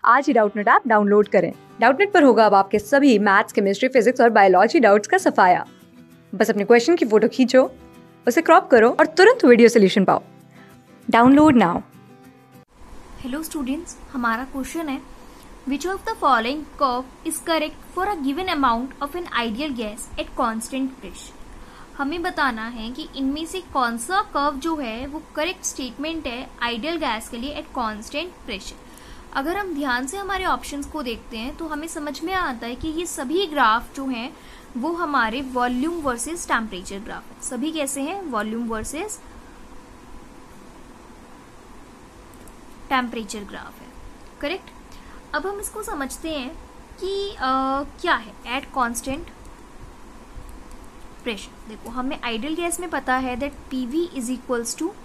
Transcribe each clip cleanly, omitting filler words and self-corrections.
आज ही Doubtnut app download करें। डाउटनेट पर होगा अब आपके सभी मैथ्स, केमिस्ट्री, फिजिक्स और बायोलॉजी डाउट्स का सफाया। बस अपने क्वेश्चन की फोटो खींचो, उसे क्रॉप करो और तुरंत वीडियो सोल्यूशन पाओ। Download now. हेलो स्टूडेंट्स, हमारा क्वेश्चन है which of the following curve is correct for a given amount of an ideal gas at constant pressure. हमें बताना है कि इनमें से कौन सा कर्व जो है वो करेक्ट स्टेटमेंट है आइडियल गैस के लिए एट कांस्टेंट प्रेशर। अगर हम ध्यान से हमारे ऑप्शंस को देखते हैं तो हमें समझ में आता है कि ये सभी ग्राफ जो हैं वो हमारे वॉल्यूम वर्सेस टेम्परेचर ग्राफ है। सभी कैसे हैं? वॉल्यूम वर्सेस टेम्परेचर ग्राफ है, करेक्ट। अब हम इसको समझते हैं कि क्या है एट कांस्टेंट प्रेशर। देखो, हमें आइडियल गैस में पता है that PV is equals to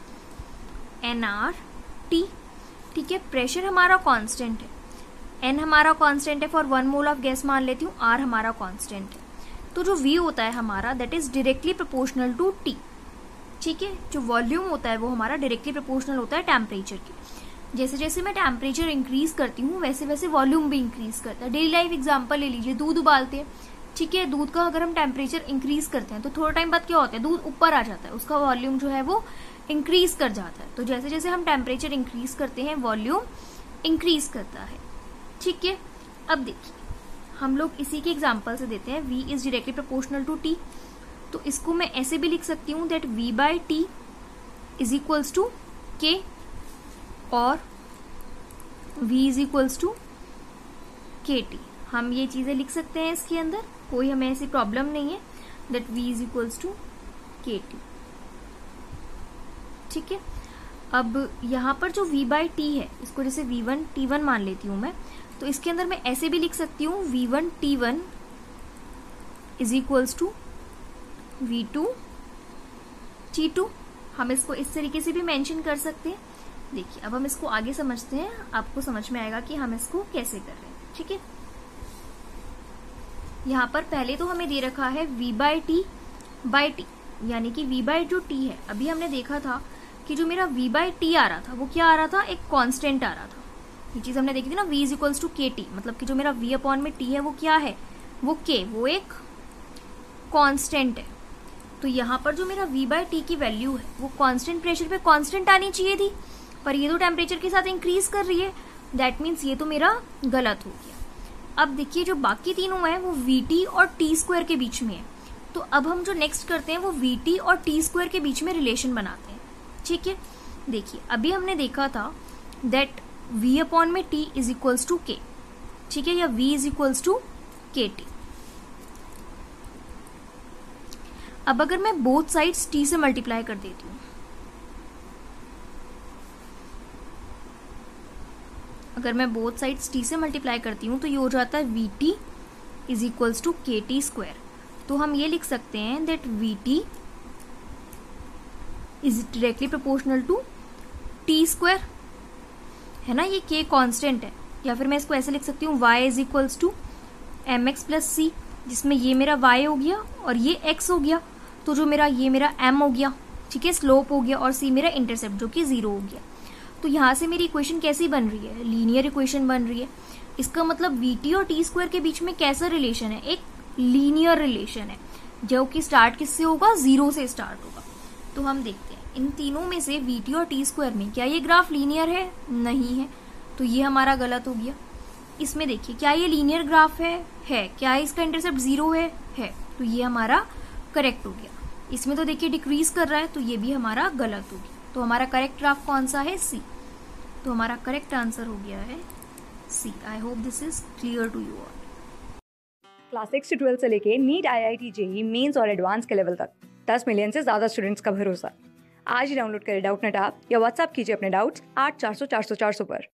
nRT, ठीक है। प्रेशर हमारा कांस्टेंट है, N हमारा कांस्टेंट है फॉर 1 मोल ऑफ गैस मान लेती हूँ, R हमारा कांस्टेंट है। तो जो V होता है हमारा that is directly proportional to T, ठीक है। जो वॉल्यूम होता है वो हमारा डायरेक्टली प्रोपोर्शनल होता है टेम्परेचर के। जैसे जैसे मैं टेम्परेचर इंक्रीज करती हूँ वैसे वैसे वॉल्यूम भी इंक्रीज करता है। डेली लाइफ एग्जाम्पल ले लीजिए, दूध उबालते हैं, ठीक है। दूध का अगर हम टेम्परेचर इंक्रीज करते हैं तो थोड़ा टाइम बाद क्या होता है, दूध ऊपर आ जाता है, उसका वॉल्यूम जो है वो इंक्रीज कर जाता है। तो जैसे जैसे हम टेम्परेचर इंक्रीज करते हैं वॉल्यूम इंक्रीज करता है, ठीक है। अब देखिए, हम लोग इसी के एग्जाम्पल से देते हैं V is directly proportional to T। तो इसको मैं ऐसे भी लिख सकती हूँ that V by T is equals to K और V is equals to KT। हम ये चीजें लिख सकते हैं इसके अंदर, कोई हमें ऐसी प्रॉब्लम नहीं है that V is equals to KT, ठीक है। अब यहाँ पर जो V बाई T है इसको जैसे V1 T1 मान लेती हूँ मैं, तो इसके अंदर मैं ऐसे भी लिख सकती हूँ V1 T1 is equals to V2 T2। हम इसको इस तरीके से भी मेंशन कर सकते हैं। देखिए, अब हम इसको आगे समझते हैं, आपको समझ में आएगा कि हम इसको कैसे कर रहे हैं, ठीक है। यहाँ पर पहले तो हमें दे रखा है V by T by T, यानी कि V बाई जो T है, अभी हमने देखा था कि जो मेरा V बाई T आ रहा था वो क्या आ रहा था, एक कांस्टेंट आ रहा था। ये चीज हमने देखी थी ना, V is equals to KT, मतलब कि जो मेरा V अपॉन में T है वो क्या है, वो K, वो एक कांस्टेंट है। तो यहाँ पर जो मेरा V बाई T की वैल्यू है वो कांस्टेंट प्रेशर पे कांस्टेंट आनी चाहिए थी, पर ये तो टेम्परेचर के साथ इंक्रीज कर रही है, दैट मीन्स ये तो मेरा गलत हो गया। अब देखिए, जो बाकी तीनों है वो VT और T स्क्वायर के बीच में है। तो अब हम जो नेक्स्ट करते हैं वो VT और T स्क्वायर के बीच में रिलेशन बनाते हैं, ठीक है। देखिए, अभी हमने देखा था दैट V अपॉन में T is equals to K, ठीक है, या V is equals to KT। अब अगर मैं बोथ साइड्स T से मल्टीप्लाई कर देती हूँ, अगर मैं बोथ साइड्स T से मल्टीप्लाई करती हूँ तो ये हो जाता है VT is equals to KT square. तो हम ये लिख सकते हैं that VT is directly proportional to T square, है ना, ये K कांस्टेंट है। या फिर मैं इसको ऐसे लिख सकती हूँ Y is equals to MX plus C, जिसमें ये मेरा Y हो गया और ये X हो गया, तो जो मेरा ये मेरा M हो गया, ठीक है, स्लोप हो गया, और C मेरा इंटरसेप्ट जो कि 0 हो गया। तो यहाँ से मेरी इक्वेशन कैसी बन रही है, लीनियर इक्वेशन बन रही है। इसका मतलब VT और T स्क्वायर के बीच में कैसा रिलेशन है, एक लीनियर रिलेशन है, जो कि स्टार्ट किससे होगा, 0 से स्टार्ट होगा। तो हम देखते हैं इन तीनों में से VT और T स्क्वायर में क्या ये ग्राफ लीनियर है, नहीं है, तो ये हमारा गलत हो गया। इसमें देखिए, क्या ये लीनियर ग्राफ है, क्या इसका इंटरसेप्ट 0 है, तो ये हमारा करेक्ट हो गया। इसमें तो देखिए डिक्रीज कर रहा है, तो ये भी हमारा गलत हो गया। तो हमारा करेक्ट ग्राफ कौन सा है, C। तो हमारा करेक्ट आंसर हो गया है C। I hope this is clear to you all. Class 6 से 12 से लेके नीट, IIT, JEE मेंस और एडवांस के लेवल तक 10 मिलियन से ज्यादा स्टूडेंट्स का भरोसा। आज ही डाउनलोड करें डाउटनेट ऐप या व्हाट्सएप कीजिए अपने डाउट्स 8400 400 400 पर।